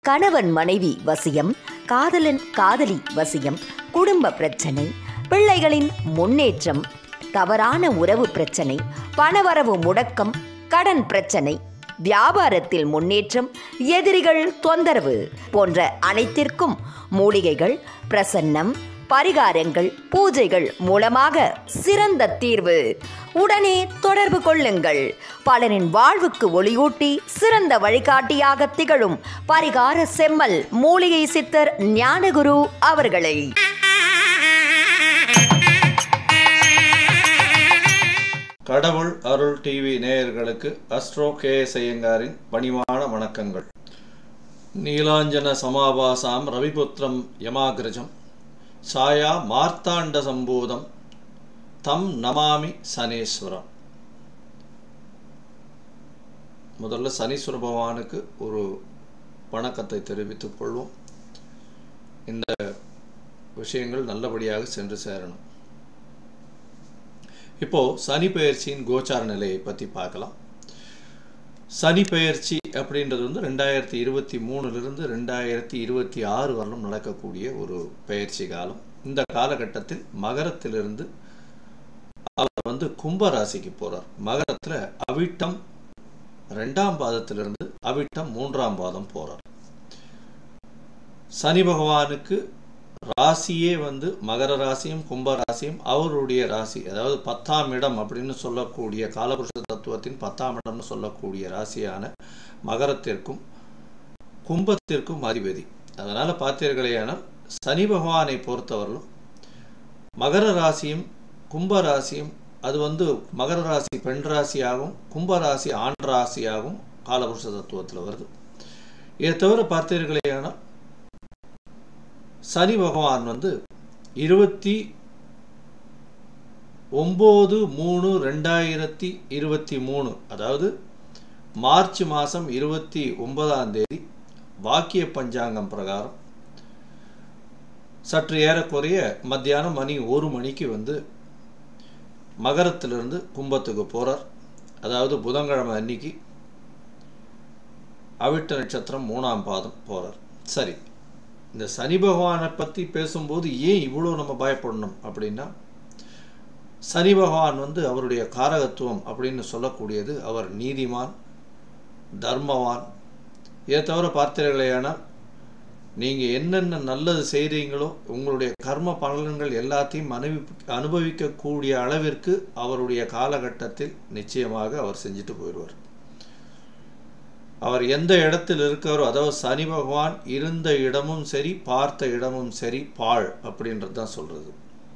கணவன் மனைவி வசியம், காதலன் காதலி வசியம், குடும்ப பிரச்சனை, பிள்ளைகளின் முன்னேற்றம், தவறான உறவு பிரச்சனை, பணவரவு முடக்கம், கடன் பிரச்சனை, வியாபாரத்தில் முன்னேற்றம், எதிரிகள் தொந்தரவு போன்ற அனைத்திற்கும் மூலிகைகள், பிரசன்னம், பரிகாரங்கள், பூஜைகள் மூலமாக சிறந்த தீர்வு. உடனே தொடர்பு கொள்ளுங்கள். பலரின் வாழ்வுக்கு ஒளியூட்டி சிறந்த வழிகாட்டியாக திகழும் பரிகார செம்மல் மூலிகை சித்தர் ஞானகுரு அவர்களை. கடவுள் அருள் டிவி நேயர்களுக்கு அஸ்ட்ரோ ஐயங்காரின் பணிவான வணக்கங்கள். நீலாஞ்சன சமாபாசாம் ரவிபுத்திரம் யமாகிரஜம் சாயா மார்த்தாண்ட சம்பூதம் தம் நமாமி சனீஸ்வரம். முதல்ல சனீஸ்வர பகவானுக்கு ஒரு வணக்கத்தை தெரிவித்துக் கொள்வோம். இந்த விஷயங்கள் நல்லபடியாக சென்று சேரணும். இப்போ சனி பெயர்ச்சியின் கோச்சார நிலையை பற்றி பார்க்கலாம். சனி பெயர்ச்சி அப்படின்றது 2023 2026 வரலும் நடக்கக்கூடிய ஒரு பெயர்ச்சி காலம். இந்த காலகட்டத்தில் மகரத்திலிருந்து அவர் கும்ப ராசிக்கு போறார். மகரத்தில் அவிட்டம் 2ஆம் பாதத்திலிருந்து அவிட்டம் 3ஆம் பாதம் போறார். சனி பகவானுக்கு ராசியே மகர ராசியும் கும்ப ராசியும் அவருடைய ராசி, அதாவது 10ஆம் இடம் அப்படின்னு சொல்லக்கூடிய காலபுருஷ தத்துவத்தின் 10ஆம் இடம்னு சொல்லக்கூடிய ராசியான மகரத்திற்கும் கும்பத்திற்கும் அதிபதி. அதனால பார்த்தீர்களேயானால் சனி பகவானை பொறுத்தவரையிலும் மகர ராசியும் கும்ப ராசியும் அது மகர ராசி பெண் ராசியாகவும் கும்ப ராசி ஆண் ராசியாகவும் காலபுருஷ தத்துவத்தில் வருது. இதை தவிர பார்த்தீர்களேயானால் சனி பகவான் 29/3/2023 அதாவது மார்ச் மாதம் 29ஆம் தேதி வாக்கிய பஞ்சாங்கம் பிரகாரம் சற்று ஏறக்குறைய மத்தியானம் மணி 1 மணிக்கு மகரத்திலிருந்து கும்பத்துக்கு போறார். அதாவது புதன்கிழமை அன்னைக்கு அவிட்ட நட்சத்திரம் 3ஆம் பாதம் போறார். சரி, இந்த சனி பகவானை பற்றி பேசும்போது ஏன் இவ்வளோ நம்ம பயப்படணும் அப்படின்னா, சனி பகவான் அவருடைய காரகத்துவம் அப்படின்னு சொல்லக்கூடியது அவர் நீதிமான், தர்மவான். இதை தவிர பார்த்தீர்களேயானால் நீங்கள் என்னென்ன நல்லது செய்கிறீங்களோ உங்களுடைய கர்ம பலன்கள் எல்லாத்தையும் அனுபவிக்கக்கூடிய அளவிற்கு அவருடைய காலகட்டத்தில் நிச்சயமாக அவர் செஞ்சுட்டு போயிடுவார். அவர் எந்த இடத்தில் இருக்காரோ, அதாவது சனி பகவான் இருந்த இடமும் சரி பார்த்த இடமும் சரி பாழ் அப்படின்றது தான் சொல்றது.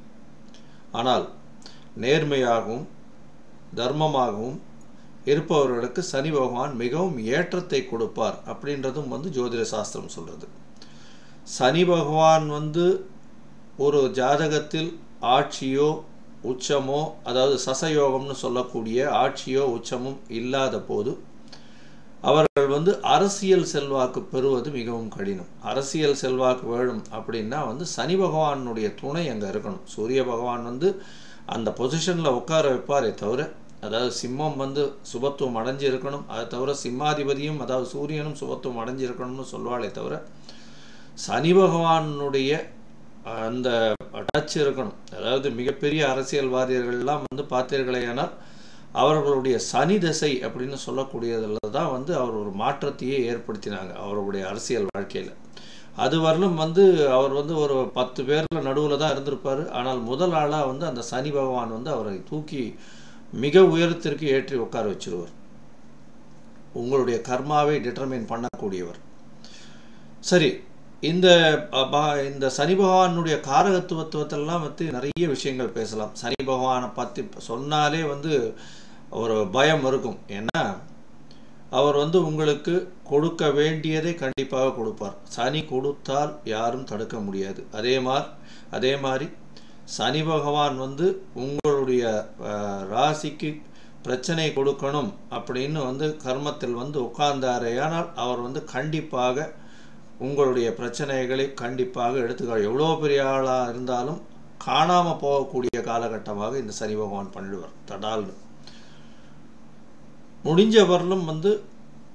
ஆனால் நேர்மையாகவும் தர்மமாகவும் இருப்பவர்களுக்கு சனி பகவான் மிகவும் ஏற்றத்தை கொடுப்பார் அப்படின்றதும் ஜோதிட சாஸ்திரம் சொல்றது. சனி பகவான் ஒரு ஜாதகத்தில் ஆட்சியோ உச்சமோ, அதாவது சசயோகம்னு சொல்லக்கூடிய ஆட்சியோ உச்சமும் இல்லாத போது அவர்கள் அரசியல் செல்வாக்கு பெறுவது மிகவும் கடினம். அரசியல் செல்வாக்கு வேணும் அப்படின்னா சனி பகவானுடைய துணை அங்கே இருக்கணும். சூரிய பகவான் அந்த பொசிஷனில் உட்கார வைப்பாரே தவிர, அதாவது சிம்மம் சுபத்துவம் அடைஞ்சு இருக்கணும். அதை தவிர சிம்மாதிபதியும் அதாவது சூரியனும் சுபத்துவம் அடைஞ்சு இருக்கணும்னு சொல்வாளே தவிர சனி பகவானுடைய அந்த டச் இருக்கணும். அதாவது மிகப்பெரிய அரசியல்வாதிகள்லாம் பார்த்தீர்களேயானால் அவர்களுடைய சனி தசை அப்படின்னு சொல்லக்கூடியதில் தான் அவர் ஒரு மாற்றத்தையே ஏற்படுத்தினாங்க அவருடைய அரசியல் வாழ்க்கையில். அது வரலும் அவர் ஒரு 10 பேரில் நடுவில் தான் இருந்திருப்பார். ஆனால் முதல் ஆளாக அந்த சனி பகவான் அவரை தூக்கி மிக உயரத்திற்கு ஏற்றி உட்கார வச்சிருவார். உங்களுடைய கர்மாவை டிட்டர்மைன் பண்ணக்கூடியவர். சரி, இந்த சனி பகவானுடைய காரகத்துவத்துவத்தெல்லாம் நிறைய விஷயங்கள் பேசலாம். சனி பகவானை பற்றி சொன்னாலே ஒரு பயம் இருக்கும். ஏன்னா அவர் உங்களுக்கு கொடுக்க வேண்டியதை கண்டிப்பாக கொடுப்பார். சனி கொடுத்தால் யாரும் தடுக்க முடியாது. அதே மாதிரி சனி பகவான் உங்களுடைய ராசிக்கு பிரச்சனை கொடுக்கணும் அப்படின்னு கர்மத்தில் உட்கார்ந்தாரேயானால் அவர் கண்டிப்பாக உங்களுடைய பிரச்சனைகளை கண்டிப்பாக எடுத்துக்காள். எவ்வளோ பெரிய ஆளாக இருந்தாலும் காணாமல் போகக்கூடிய காலகட்டமாக இந்த சனி பகவான் பண்ணிடுவார். தடால்னு முடிஞ்ச வரலும்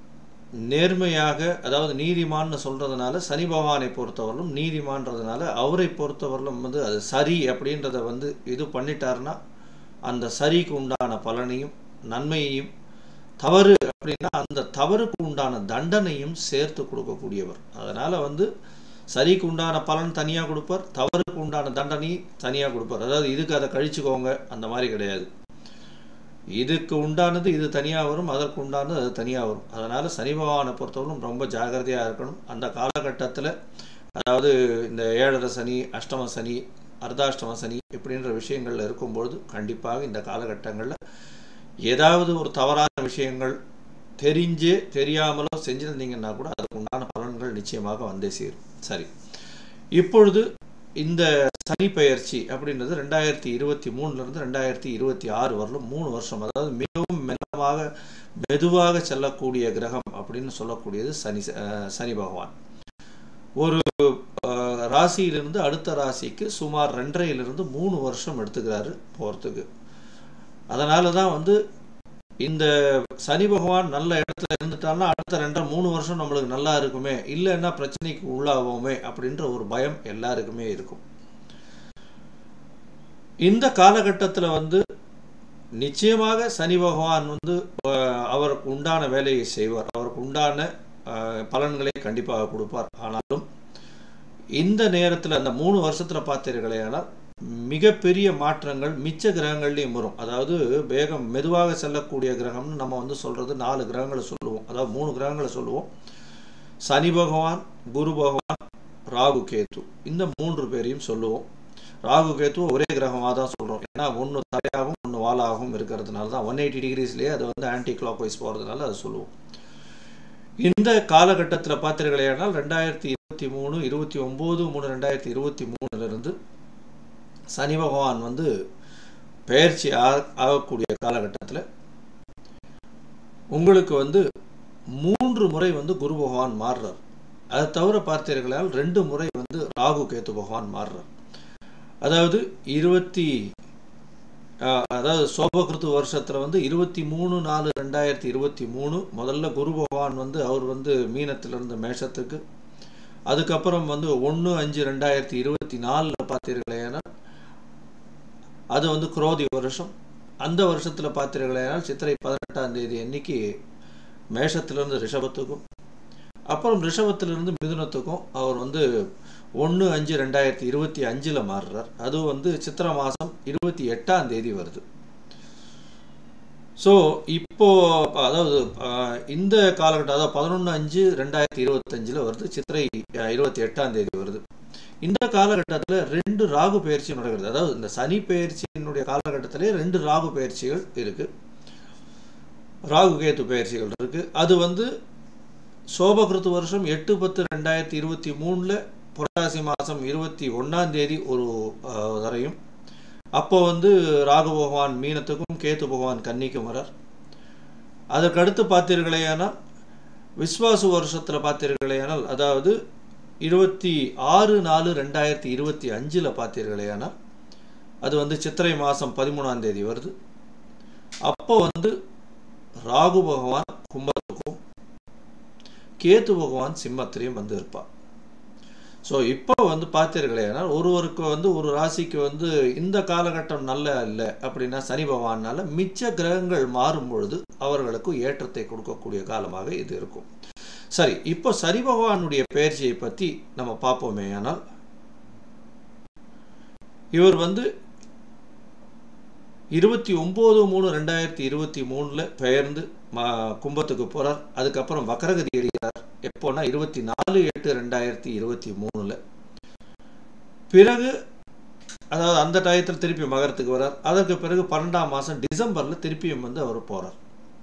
நேர்மையாக, அதாவது நீதிமான்னு சொல்கிறதுனால சனி பகவானை பொறுத்தவரையிலும் நீதிமான்றதுனால அவரை பொறுத்தவரையிலும் வந்து அது சரி அப்படின்றத வந்து இது பண்ணிட்டாருன்னா அந்த சரிக்கு உண்டான பலனையும் நன்மையையும், தவறு அப்படின்னா அந்த தவறுக்கு உண்டான தண்டனையும் சேர்த்து கொடுக்கக்கூடியவர். அதனால் வந்து சரிக்கு உண்டான பலன் தனியாக கொடுப்பார், தவறுக்கு உண்டான தண்டனை தனியாக கொடுப்பார். அதாவது இதுக்கு அதை கழிச்சுக்கோங்க அந்த மாதிரி கிடையாது. இதுக்கு உண்டானது இது தனியாக வரும், அதற்கு உண்டானது அது தனியாக வரும். அதனால் சனி பகவானை பொறுத்தவரைக்கும் ரொம்ப ஜாகிரதையாக இருக்கணும். அந்த காலகட்டத்தில் அதாவது இந்த 7.5 சனி, அஷ்டம சனி, அர்த்தாஷ்டம சனி இப்படின்ற விஷயங்கள் இருக்கும்பொழுது கண்டிப்பாக இந்த காலகட்டங்களில் ஏதாவது ஒரு தவறான விஷயங்கள் தெரிஞ்சே தெரியாமலோ செஞ்சுருந்தீங்கன்னா கூட அதுக்கு உண்டான பலன்கள் நிச்சயமாக வந்தே சேரும். சரி, இப்பொழுது இந்த சனி பெயர்ச்சி அப்படின்றது 2023 2026 வரலும் 3 வருஷம், அதாவது மிகவும் மெதுவாக செல்லக்கூடிய கிரகம் அப்படின்னு சொல்லக்கூடியது சனி பகவான். ஒரு ராசியிலிருந்து அடுத்த ராசிக்கு சுமார் 2.5 to 3 வருஷம் எடுத்துக்கிறாரு போகிறதுக்கு. அதனால தான் வந்து இந்த சனி பகவான் நல்ல இடத்துல இருந்துட்டான்னா அடுத்த 2.5-3 வருஷம் நம்மளுக்கு நல்லா இருக்குமே, இல்லைன்னா பிரச்சனைக்கு உள்ளாவோமே அப்படின்ற ஒரு பயம் எல்லாருக்குமே இருக்கும். இந்த காலகட்டத்தில் வந்து நிச்சயமாக சனி பகவான் வந்து அவருக்கு உண்டான வேலையை செய்வார், அவருக்கு உண்டான பலன்களை கண்டிப்பாக கொடுப்பார். ஆனாலும் இந்த நேரத்தில் அந்த 3 வருஷத்தில் பார்த்தீர்களே ஆனால் மிகப்பெரிய மாற்றங்கள் மிச்ச கிரகங்கள்லையும் வரும். அதாவது மெதுவாக செல்லக்கூடிய கிரகம்னு நம்ம வந்து சொல்கிறது 4 கிரகங்களை சொல்லுவோம், அதாவது 3 கிரகங்களை சொல்லுவோம். சனி பகவான், குரு பகவான், ராகு கேத்து, இந்த 3 பேரையும் சொல்லுவோம். ராகு கேத்துவை ஒரே கிரகமாக தான் சொல்கிறோம், ஏன்னா ஒன்று தலையாகவும் ஒன்று வாலாகவும் இருக்கிறதுனால தான் 180 degreesலேயே அது வந்து ஆன்டி கிளாக் வைஸ் போகிறதுனால அதை சொல்லுவோம். இந்த காலகட்டத்தில் பார்த்தீர்களேனால் 2023 29/3/2023 சனி பகவான் வந்து பெயர்ச்சி ஆகக்கூடிய காலகட்டத்தில் உங்களுக்கு வந்து 3 முறை வந்து குரு பகவான் மாறுறார். அதை தவிர பார்த்தீர்களால் 2 முறை வந்து ராகு கேத்து பகவான் மாறுறார். அதாவது அதாவது சோபகிருத்து வருஷத்தில் வந்து 23/4/2023 முதல்ல குரு பகவான் வந்து அவர் வந்து மீனத்திலிருந்து மேஷத்துக்கு, அதுக்கப்புறம் வந்து 1/5/2024 பார்த்தீர்களேனா அது வந்து குரோதி வருஷம். அந்த வருஷத்தில் பார்த்தீர்களேனால் சித்திரை 18ஆம் தேதி அன்னைக்கு மேஷத்திலிருந்து ரிஷபத்துக்கும், அப்புறம் ரிஷபத்திலிருந்து மிதுனத்துக்கும் அவர் வந்து 1/5/2025 மாறுறார். அது வந்து சித்திரை மாதம் 28ஆம் தேதி வருது. ஸோ இப்போ அதாவது இந்த காலகட்டம் அதாவது 11/5/2025 வருது, சித்திரை 28ஆம் தேதி வருது. இந்த காலகட்டத்தில் 2 ராகு பயிற்சி நடக்கிறது. அதாவது இந்த சனி பயிற்சியினுடைய காலகட்டத்திலே 2 ராகு பயிற்சிகள் இருக்கு, ராகு கேத்து பயிற்சிகள் இருக்கு. அது வந்து சோபகிருத்து வருஷம் 8/10/2023 புரட்டாசி மாதம் 21ஆம் தேதி ஒரு தரையும், அப்போ வந்து ராகு பகவான் மீனத்துக்கும் கேத்து பகவான் கன்னிக்கும் வரார். அதற்கடுத்து பார்த்தீர்களேயானால் விஸ்வாசு வருஷத்தில் பார்த்தீர்களேயானால் அதாவது 26/4/2025 பார்த்தீர்களேயானால் அது வந்து சித்திரை மாதம் 13ஆம் தேதி வருது. அப்போ வந்து ராகு பகவான் கும்பத்துக்கும் கேத்து பகவான் சிம்மத்திலையும் வந்து இருப்பார். ஸோ இப்போ வந்து பார்த்தீர்களேனால் ஒருவருக்கு வந்து ஒரு ராசிக்கு வந்து இந்த காலகட்டம் நல்ல இல்லை அப்படின்னா சனி பகவானால மிச்ச கிரகங்கள் மாறும் பொழுது அவர்களுக்கு ஏற்றத்தை கொடுக்கக்கூடிய காலமாக இது இருக்கும். சரி, இப்போ சனி பகவானுடைய பெயர்ச்சியை பற்றி நம்ம பார்ப்போமே. ஆனால் இவர் வந்து 29/3/2023 பெயர்ந்து கும்பத்துக்கு போறார். அதுக்கப்புறம் வக்கரகதி அடைகிறார். எப்போனா 24/8/2023 பிறகு அதாவது அந்த டயத்தில் திருப்பி மகரத்துக்கு வரார். அதற்கு பிறகு 12ஆம் மாதம் டிசம்பரில் திருப்பியும் வந்து அவர் போறார்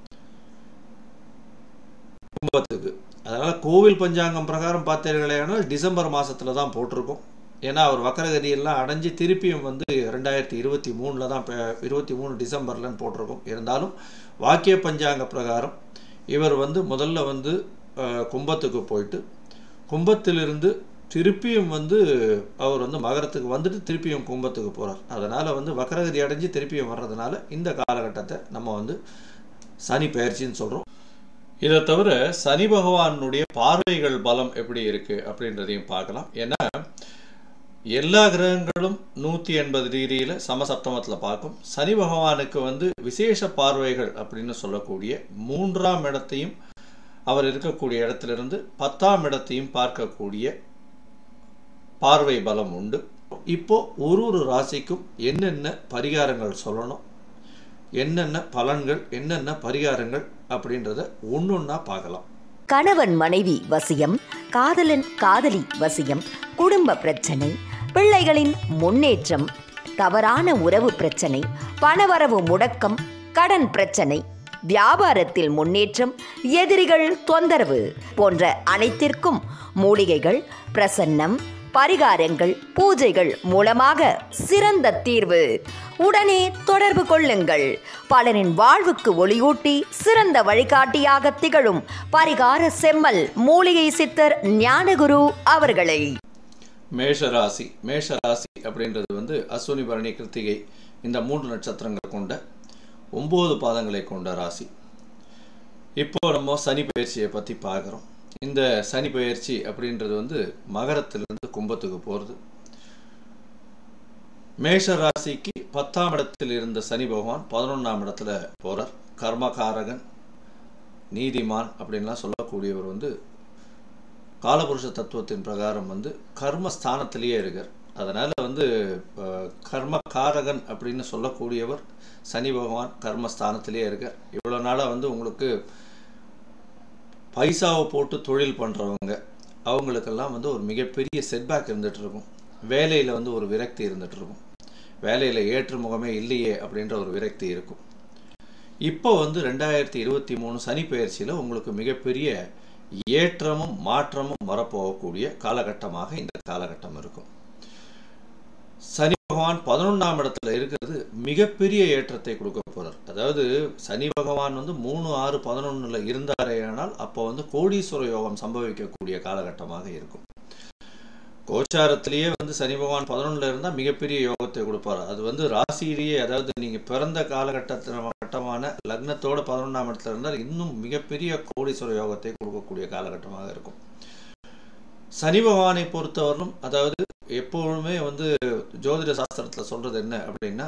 கும்பத்துக்கு. அதனால கோவில் பஞ்சாங்கம் பிரகாரம் பார்த்தீர்களேனால் டிசம்பர் மாதத்துல தான் போட்டிருக்கோம். ஏன்னா அவர் வக்கரகதியெல்லாம் அடைஞ்சு திருப்பியும் வந்து 2023 தான் 23 டிசம்பர்லன்னு போட்டிருக்கோம். இருந்தாலும் வாக்கிய பஞ்சாங்க பிரகாரம் இவர் வந்து முதல்ல வந்து கும்பத்துக்கு போயிட்டு கும்பத்திலிருந்து திருப்பியும் வந்து அவர் வந்து மகரத்துக்கு வந்துட்டு திருப்பியும் கும்பத்துக்கு போகிறார். அதனால் வந்து வக்கரகதி அடைஞ்சு திருப்பியும் வர்றதுனால இந்த காலகட்டத்தை நம்ம வந்து சனி பெயர்ச்சின்னு சொல்கிறோம். இதை தவிர சனி பகவானுடைய பார்வைகள் பலம் எப்படி இருக்கு அப்படின்றதையும் பார்க்கலாம். ஏன்னா எல்லா கிரகங்களும் 180 டிகிரியில் சமசப்தமத்தில் பார்க்கும். சனி பகவானுக்கு வந்து விசேஷ பார்வைகள் அப்படின்னு சொல்லக்கூடிய 3ஆம் இடத்தையும் அவர் இருக்கக்கூடிய இடத்திலிருந்து 10ஆம் இடத்தையும் பார்க்கக்கூடிய பார்வை பலம் உண்டு. இப்போ ஒரு ராசிக்கும் என்னென்ன பரிகாரங்கள் சொல்லணும், என்னென்ன பலன்கள், என்னென்ன பரிகாரங்கள் அப்படின்றத ஒன்னொன்னா பார்க்கலாம். கணவன் மனைவி வசியம், காதலன் காதலி வசியம், குடும்ப பிரச்சனை, பிள்ளைகளின் முன்னேற்றம், தவறான உறவு பிரச்சனை, பணவரவு முடக்கம், கடன் பிரச்சனை, வியாபாரத்தில் முன்னேற்றம், எதிரிகள் தொந்தரவு போன்ற அனைத்திற்கும் மூலிகைகள், பிரசன்னம், பரிகாரங்கள், பூஜைகள் மூலமாக சிறந்த தீர்வு. உடனே தொடர்பு கொள்ளுங்கள். பலரின் வாழ்வுக்கு ஒளியூட்டி சிறந்த வழிகாட்டியாக திகழும் பரிகார செம்மல் மூலிகை சித்தர் ஞானகுரு அவர்களை. மேஷராசி அப்படின்றது வந்து அஸ்வினி பரணி கிருத்திகை இந்த 3 நட்சத்திரங்கள் கொண்ட 9 பாதங்களை கொண்ட ராசி. இப்போ நம்ம சனி பயிற்சியை பற்றி பார்க்குறோம். இந்த சனி பயிற்சி அப்படின்றது வந்து மகரத்திலிருந்து கும்பத்துக்கு போகிறது. மேஷ ராசிக்கு 10ஆம் இடத்தில் இருந்த சனி பகவான் 11ஆம் இடத்துல போறார். கர்மகாரகன், நீதிமான் அப்படின்லாம் சொல்லக்கூடியவர் வந்து காலபுருஷ தத்துவத்தின் பிரகாரம் வந்து கர்மஸ்தானத்திலேயே இருக்கார். அதனால வந்து கர்மகாரகன் அப்படின்னு சொல்லக்கூடியவர் சனி பகவான் கர்மஸ்தானத்திலேயே இருக்கார். இவ்வளோ நாளாக வந்து உங்களுக்கு பைசாவை போட்டு தொழில் பண்ணுறவங்க அவங்களுக்கெல்லாம் வந்து ஒரு மிகப்பெரிய செட்பேக் இருந்துகிட்டு இருக்கும். வேலையில் வந்து ஒரு விரக்தி இருந்துகிட்டு இருக்கும். வேலையில் ஏற்று முகமே இல்லையே அப்படின்ற ஒரு விரக்தி இருக்கும். இப்போ வந்து 2023 சனி பயிற்சியில் உங்களுக்கு மிகப்பெரிய ஏற்றமும் மாற்றமும் வரப்போகக்கூடிய காலகட்டமாக இந்த காலகட்டம் இருக்கும். சனி பகவான் 11ஆம் இடத்துல இருக்கிறது மிகப்பெரிய ஏற்றத்தை கொடுக்க போறார். அதாவது சனி பகவான் வந்து 3, 6, 11 இருந்தாரே ஆனால் அப்போ வந்து கோடீஸ்வர யோகம் சம்பவிக்கக்கூடிய காலகட்டமாக இருக்கும். கோச்சாரத்திலேயே வந்து சனி பகவான் 11 இருந்தால் மிகப்பெரிய யோகத்தை கொடுப்பார். அது வந்து ராசியிலேயே, அதாவது நீங்க பிறந்த காலகட்டமான லக்னத்தோட 11ஆம் இடத்துல இருந்தால் இன்னும் மிகப்பெரிய கோடீஸ்வர யோகத்தை கொடுக்கக்கூடிய காலகட்டமாக இருக்கும். சனி பகவானை பொறுத்தவரையும் அதாவது எப்பொழுதுமே வந்து ஜோதிட சாஸ்திரத்தில் சொல்றது என்ன அப்படின்னா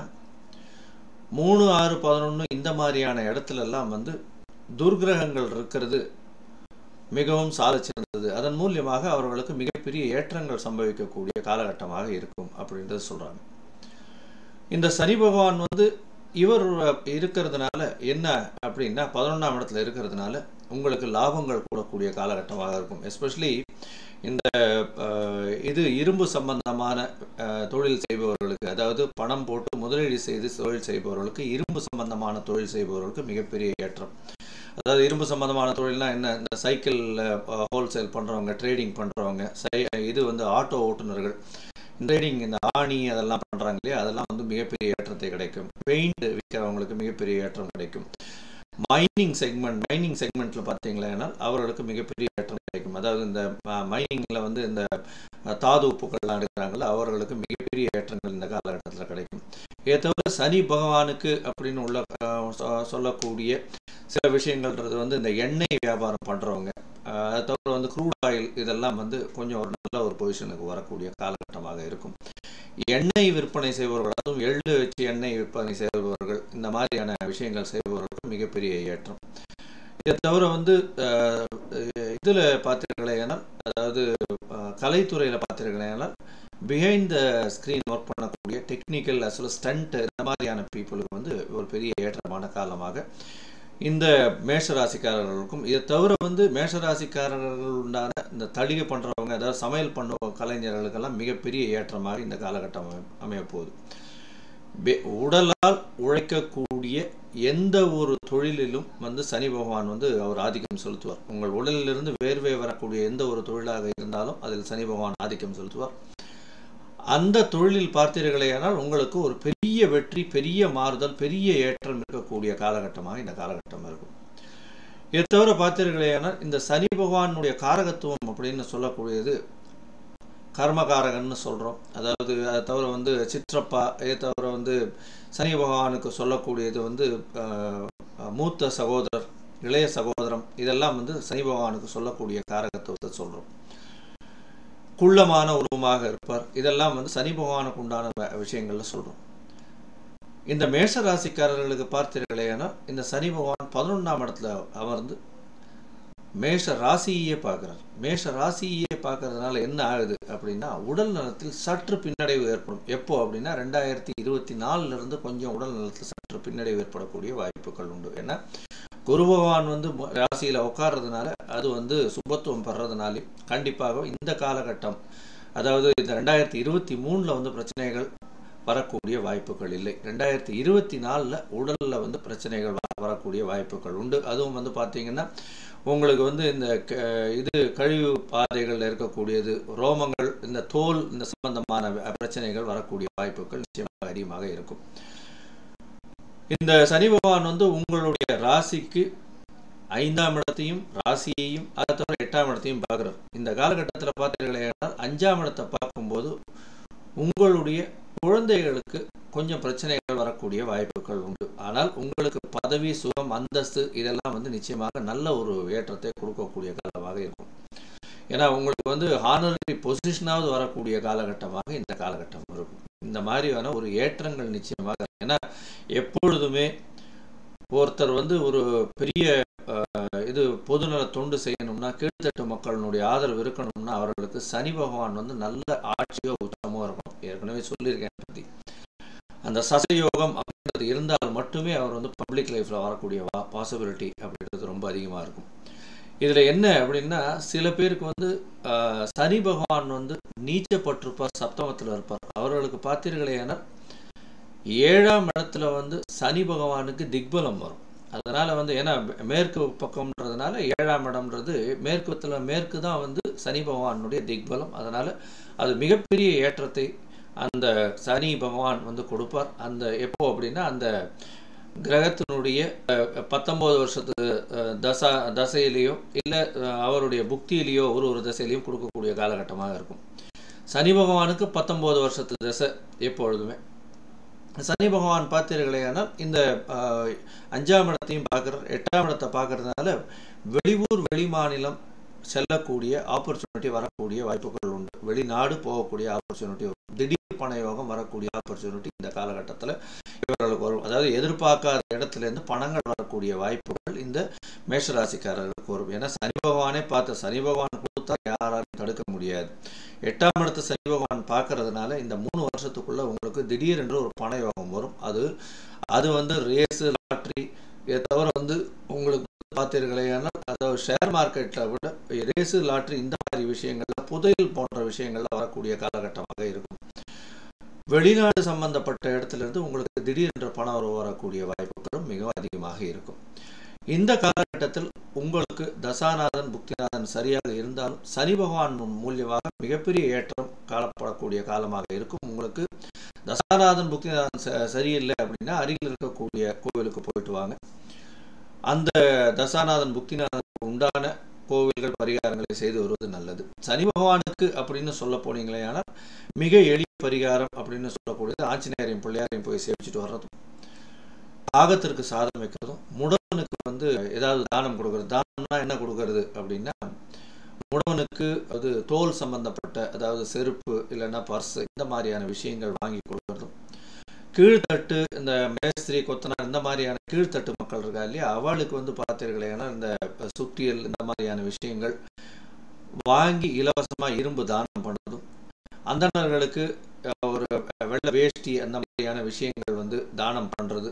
3, 6, 11 இந்த மாதிரியான இடத்துல எல்லாம் வந்து துர்கிரகங்கள் இருக்கிறது மிகவும் சாதிச்சிருந்தது. அதன் மூலியமாக அவர்களுக்கு மிகப்பெரிய ஏற்றங்கள் சம்பவிக்கக்கூடிய காலகட்டமாக இருக்கும் அப்படின்றது சொல்றாங்க. இந்த சனி பகவான் வந்து இவர் இருக்கிறதுனால என்ன அப்படின்னா 11ஆம் இடத்துல இருக்கிறதுனால உங்களுக்கு லாபங்கள் கூடக்கூடிய காலகட்டமாக இருக்கும். எஸ்பெஷலி இந்த இது இரும்பு சம்பந்தமான தொழில் செய்பவர்களுக்கு, அதாவது பணம் போட்டு முதலீடு செய்து தொழில் செய்பவர்களுக்கு, இரும்பு சம்பந்தமான தொழில் செய்பவர்களுக்கு மிகப்பெரிய ஏற்றம். அதாவது இரும்பு சம்பந்தமான தொழில்னா என்ன, இந்த சைக்கிள் ஹோல்சேல் பண்ணுறவங்க, ட்ரேடிங் பண்ணுறவங்க, இது வந்து ஆட்டோ ஓட்டுநர்கள், ட்ரேடிங் இந்த ஆணி அதெல்லாம் பண்ணுறாங்க இல்லையா, அதெல்லாம் வந்து மிகப்பெரிய ஏற்றத்தை கிடைக்கும். பெயிண்ட் விற்கிறவங்களுக்கு மிகப்பெரிய ஏற்றம் கிடைக்கும். மைனிங் செக்மெண்ட்ல பார்த்தீங்களா அவர்களுக்கு மிகப்பெரிய ஏற்றம் கிடைக்கும். அதாவது இந்த மைனிங்ல வந்து இந்த தாது உப்புக்கள்லாம் எடுக்கிறாங்கல்ல அவர்களுக்கு மிகப்பெரிய ஏற்றங்கள் இந்த காலகட்டத்தில் கிடைக்கும். இதை தவிர சனி பகவானுக்கு அப்படின்னு உள்ள சொல்லக்கூடிய சில விஷயங்கள்ன்றது வந்து இந்த எண்ணெய் வியாபாரம் பண்றவங்க, அதை தவிர வந்து க்ரூட் ஆயில், இதெல்லாம் வந்து கொஞ்சம் ஒரு நல்ல ஒரு பொசிஷனுக்கு வரக்கூடிய காலகட்டமாக இருக்கும். எண்ணெய் விற்பனை செய்பவர்கள், அதுவும் எள்ளு வச்சு எண்ணெய் விற்பனை செய்பவர்கள், இந்த மாதிரியான விஷயங்கள் செய்பவர்களுக்கு மிகப்பெரிய ஏற்றம். இதை தவிர வந்து இதில் பார்த்தீர்களேனால், அதாவது கலைத்துறையில் பார்த்தீர்களேனால் பிஹைண்ட் த ஸ்க்ரீன் ஒர்க் பண்ணக்கூடிய டெக்னிக்கல் அஸ் வெல் ஸ்டண்ட் இந்த மாதிரியான பீப்புளுக்கு வந்து ஒரு பெரிய ஏற்றமான காலமாக இந்த மேஷராசிக்காரர்களுக்கும். இதை தவிர வந்து மேஷராசிக்காரர்கள் உண்டான இந்த தளிகை பண்ணுறவங்க, அதாவது சமையல் பண்ணுற கலைஞர்களுக்கெல்லாம் மிகப்பெரிய ஏற்றமாக இந்த காலகட்டம் அமையப்போகுது. உடலால் உழைக்கக்கூடிய எந்த ஒரு தொழிலிலும் வந்து சனி பகவான் வந்து அவர் ஆதிக்கம் செலுத்துவார். உங்கள் உடலிலிருந்து வேர்வை வரக்கூடிய எந்த ஒரு தொழிலாக இருந்தாலும் அதில் சனி பகவான் ஆதிக்கம் செலுத்துவார். அந்த தொழிலில் பார்த்தீர்களேயானால் உங்களுக்கு ஒரு பெரிய வெற்றி, பெரிய மாறுதல், பெரிய ஏற்றம் இருக்கக்கூடிய காலகட்டமாக இந்த காலகட்டம் இருக்கும். இதை தவிர பார்த்தீர்களேயானால் இந்த சனி பகவானுடைய காரகத்துவம் அப்படின்னு சொல்லக்கூடியது கர்மகாரகன்னு சொல்கிறோம். அதாவது அதை தவிர வந்து சிற்றப்பா, இதை தவிர வந்து சனி பகவானுக்கு சொல்லக்கூடியது வந்து மூத்த சகோதரர், இளைய சகோதரம், இதெல்லாம் வந்து சனி பகவானுக்கு சொல்லக்கூடிய காரகத்துவத்தை சொல்றோம். குள்ளமான உருவமாக இருப்பார், இதெல்லாம் வந்து சனி பகவானுக்கு உண்டான விஷயங்கள்ல சொல்றோம். இந்த மேஷ ராசிக்காரர்களுக்கு பார்த்தீர்களேனா இந்த சனி பகவான் 11ஆம் இடத்துல அமர்ந்து மேஷ ராசியே பார்க்கிறார். மேஷ ராசியே பார்க்கறதுனால என்ன ஆகுது அப்படின்னா, உடல் நலத்தில் சற்று பின்னடைவு ஏற்படும். எப்போ அப்படின்னா 2024 இருந்து கொஞ்சம் உடல் நலத்தில் சற்று பின்னடைவு ஏற்படக்கூடிய வாய்ப்புகள் உண்டு. ஏன்னா குரு பகவான் வந்து ராசியில உட்கார்றதுனால அது வந்து சுபத்துவம் பெறதுனாலே கண்டிப்பாக இந்த காலகட்டம், அதாவது இந்த 2023 வந்து பிரச்சனைகள் வரக்கூடிய வாய்ப்புகள் இல்லை. 2024 உடல்ல வந்து பிரச்சனைகள் வரக்கூடிய வாய்ப்புகள் உண்டு. அதுவும் வந்து பார்த்தீங்கன்னா உங்களுக்கு வந்து இந்த இது கழிவு பாதைகளில் இருக்கக்கூடியது, ரோமங்கள், இந்த தோல், இந்த சம்பந்தமான பிரச்சனைகள் வரக்கூடிய வாய்ப்புகள் நிச்சயமாக அதிகமாக இருக்கும். இந்த சனி பகவான் வந்து உங்களுடைய ராசிக்கு 5ஆம் இடத்தையும் ராசியையும் அதை தவிர 8ஆம் இடத்தையும் பார்க்குறார். இந்த காலகட்டத்தில் பார்த்தீர்களே, 5ஆம் இடத்தை பார்க்கும்போது உங்களுடைய குழந்தைகளுக்கு கொஞ்சம் பிரச்சனைகள் வரக்கூடிய வாய்ப்புகள் உண்டு. ஆனால் உங்களுக்கு பதவி, சுகம், அந்தஸ்து இதெல்லாம் வந்து நிச்சயமாக நல்ல ஒரு ஏற்றத்தை கொடுக்கக்கூடிய காலமாக இருக்கும். ஏன்னா உங்களுக்கு வந்து ஹானரரி பொசிஷனாவது வரக்கூடிய காலகட்டமாக இந்த காலகட்டம் இருக்கும். இந்த மாதிரியான ஒரு ஏற்றங்கள் நிச்சயமாக, ஏன்னா எப்பொழுதுமே ஒருத்தர் வந்து ஒரு பெரிய இது பொதுநல தொண்டு செய்யணும்னா, கீழ்த்தட்டு மக்களுடைய ஆதரவு இருக்கணும்னா அவர்களுக்கு சனி பகவான் வந்து நல்ல ஆட்சியோ உச்சமோ இருக்கணும். ஏற்கனவே சொல்லியிருக்கேன் பற்றி. அந்த சசயோகம் அப்படின்றது இருந்தால் மட்டுமே அவர் வந்து பப்ளிக் லைஃப்ல வரக்கூடிய பாசிபிலிட்டி அப்படின்றது ரொம்ப அதிகமாக இருக்கும். இதுல என்ன அப்படின்னா, சில பேருக்கு வந்து சனி பகவான் வந்து நீச்சப்பட்டிருப்பார், சப்தமத்தில் இருப்பார். அவர்களுக்கு பார்த்தீர்களேனா 7ஆம் இடத்துல வந்து சனி பகவானுக்கு திக்பலம் வரும். அதனால வந்து ஏன்னா மேற்கு பக்கம்ன்றதுனால 7ஆம் இடம்ன்றது மேற்கு தான் வந்து சனி பகவானுடைய திக்பலம். அதனால அது மிகப்பெரிய ஏற்றத்தை அந்த சனி பகவான் வந்து கொடுப்பார். அந்த எப்போ அப்படின்னா அந்த கிரகத்தினுடைய 19 வருஷத்து தசையிலேயோ இல்லை அவருடைய புக்தியிலேயோ ஒரு தசையிலையும் கொடுக்கக்கூடிய காலகட்டமாக இருக்கும். சனி பகவானுக்கு 19 வருஷத்து தசை எப்பொழுதுமே. சனி பகவான் பார்த்தீர்களேனால் இந்த 5ஆம் இடத்தையும் பார்க்குறார், 8ஆம் இடத்தை பார்க்கறதுனால வெளியூர் வெளி மாநிலம் செல்லக்கூடிய ஆப்பர்ச்சுனிட்டி வரக்கூடிய வாய்ப்புகள் உண்டு. வெளிநாடு போகக்கூடிய ஆப்பர்ச்சுனிட்டி, திடீர் பண யோகம் வரக்கூடிய ஆப்பர்ச்சுனிட்டி இந்த காலகட்டத்தில் இவர்களுக்கு வரும். அதாவது எதிர்பார்க்காத இடத்துல இருந்து பணங்கள் வரக்கூடிய வாய்ப்புகள் இந்த மேஷராசிக்காரர்களுக்கு வரும். ஏன்னா சனி பகவானே பார்த்து, சனி பகவான் கொடுத்தா யாராலும் தடுக்க முடியாது. 8ஆம் இடத்தை சனி பகவான் பார்க்கறதுனால இந்த 3 வருஷத்துக்குள்ள உங்களுக்கு திடீரென்று ஒரு பண யோகம் வரும். அது வந்து ரேஸு, லாட்ரி, இதை தவிர வந்து உங்களுக்கு பார்த்தீர்களேனா, அதாவது ஷேர் மார்க்கெட்டில் விட ரேஸு, லாட்ரி இந்த மாதிரி விஷயங்கள்ல, புதையல் போன்ற விஷயங்கள்ல வரக்கூடிய காலகட்டமாக இருக்கும். வெளிநாடு சம்பந்தப்பட்ட இடத்துல இருந்து உங்களுக்கு திடீரென்று பணம் வரக்கூடிய வாய்ப்புகளும் மிக அதிகமாக இருக்கும். இந்த காலகட்டத்தில் உங்களுக்கு தசாநாதன், புக்திநாதன் சரியாக இருந்தாலும் சனி பகவான் மூலியமாக மிகப்பெரிய ஏற்றம் காணப்படக்கூடிய காலமாக இருக்கும். உங்களுக்கு தசாநாதன், புக்திநாதன் சரியில்லை அப்படின்னா அருகில் இருக்கக்கூடிய கோவிலுக்கு போயிட்டு வாங்க. அந்த தசாநாதன், புக்திநாதனுக்கு உண்டான கோவில்கள், பரிகாரங்களை செய்து வருவது நல்லது. சனி பகவானுக்கு அப்படின்னு சொல்ல போனீங்களே, ஆனால் மிக எளிய பரிகாரம் அப்படின்னு சொல்லக்கூடியது ஆஞ்சநேயரையும் பிள்ளையாரையும் போய் சேவிச்சுட்டு வர்றதும், ஆகத்திற்கு சாதம் வைக்கிறதும், முடவனுக்கு வந்து ஏதாவது தானம் கொடுக்கறது. தானம்னா என்ன கொடுக்கறது அப்படின்னா, முடவனுக்கு அது தோல் சம்பந்தப்பட்ட, அதாவது செருப்பு இல்லைன்னா பர்ஸ், இந்த மாதிரியான விஷயங்கள் வாங்கி கொடுக்கறதும், கீழ்த்தட்டு இந்த மேஸ்திரி, கொத்தனார் இந்த மாதிரியான கீழ்த்தட்டு மக்கள் இருக்கா இல்லையா, அவளுக்கு வந்து பார்த்தீர்களேனா இந்த சுத்தியல் இந்த மாதிரியான விஷயங்கள் வாங்கி இலவசமாக இரும்பு தானம் பண்ணுறதும், அந்தணர்களுக்கு ஒரு வெள்ளை வேஷ்டி அந்த மாதிரியான விஷயங்கள் வந்து தானம் பண்ணுறது,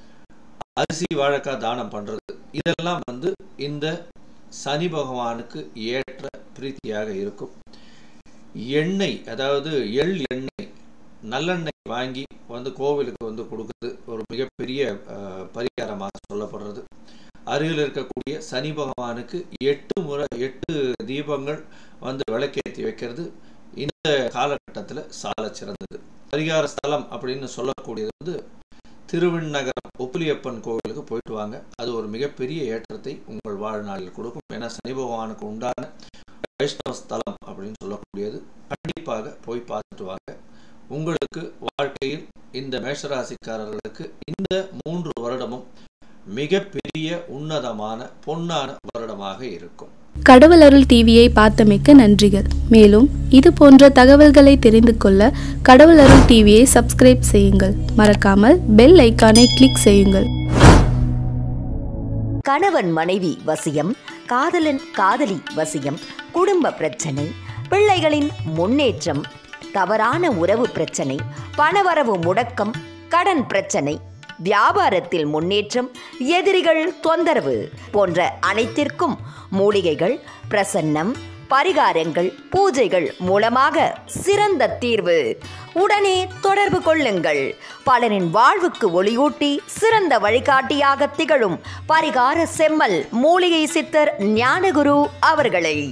அரிசி வாழைக்காய் தானம் பண்ணுறது, இதெல்லாம் வந்து இந்த சனி பகவானுக்கு ஏற்ற பிரீத்தியாக இருக்கும். எண்ணெய், அதாவது எள் எண்ணெய், நல்லெண்ணெய் வாங்கி வந்து கோவிலுக்கு வந்து கொடுக்குறது ஒரு மிகப்பெரிய பரிகாரமாக சொல்லப்படுறது. அருகில் இருக்கக்கூடிய சனி பகவானுக்கு 8 தீபங்கள் வந்து விளக்கேற்றி வைக்கிறது இந்த காலகட்டத்தில் சால சிறந்தது. பரிகார ஸ்தலம் அப்படின்னு சொல்லக்கூடியது வந்து திருவிண்ணகரம் ஒப்புலியப்பன் கோவிலுக்கு போயிட்டு வாங்க. அது ஒரு மிகப்பெரிய ஏற்றத்தை உங்கள் வாழ்நாளில் கொடுக்கும். ஏன்னா சனி பகவானுக்கு உண்டான வைஷ்ணவ ஸ்தலம் அப்படின்னு சொல்லக்கூடியது. கண்டிப்பாக போய் பார்த்துட்டு வாங்க. உங்களுக்கு வாழ்க்கையில் இந்த மேஷராசிக்காரர்களுக்கு இந்த 3 வருடமும் மிகப்பெரிய உன்னதமான பொன்னான வருடமாக இருக்கும். கடவுள் அருள் டிவியை பார்த்தமைக்கு நன்றிகள். மேலும் இது போன்ற தகவல்களை தெரிந்து கொள்ள கடவுள் அருள் டிவியை சப்ஸ்கிரைப் செய்யுங்கள். மறக்காமல் பெல் ஐக்கானை கிளிக் செய்யுங்கள். கணவன் மனைவி வசியம், காதலன் காதலி வசியம், குடும்ப பிரச்சனை, பிள்ளைகளின் முன்னேற்றம், தவறான உறவு பிரச்சனை, பணவரவு முடக்கம், கடன் பிரச்சனை, வியாபாரத்தில் முன்னேற்றம், எதிரிகள் தொந்தரவு போன்ற அனைத்திற்கும் மூலிகைகள், பிரசன்னம், பரிகாரங்கள், பூஜைகள் மூலமாக சிறந்த தீர்வு. உடனே தொடர்பு கொள்ளுங்கள். பலரின் வாழ்வுக்கு ஒளியூட்டி சிறந்த வழிகாட்டியாக திகழும் பரிகார செம்மல் மூலிகை சித்தர் ஞானகுரு அவர்களை.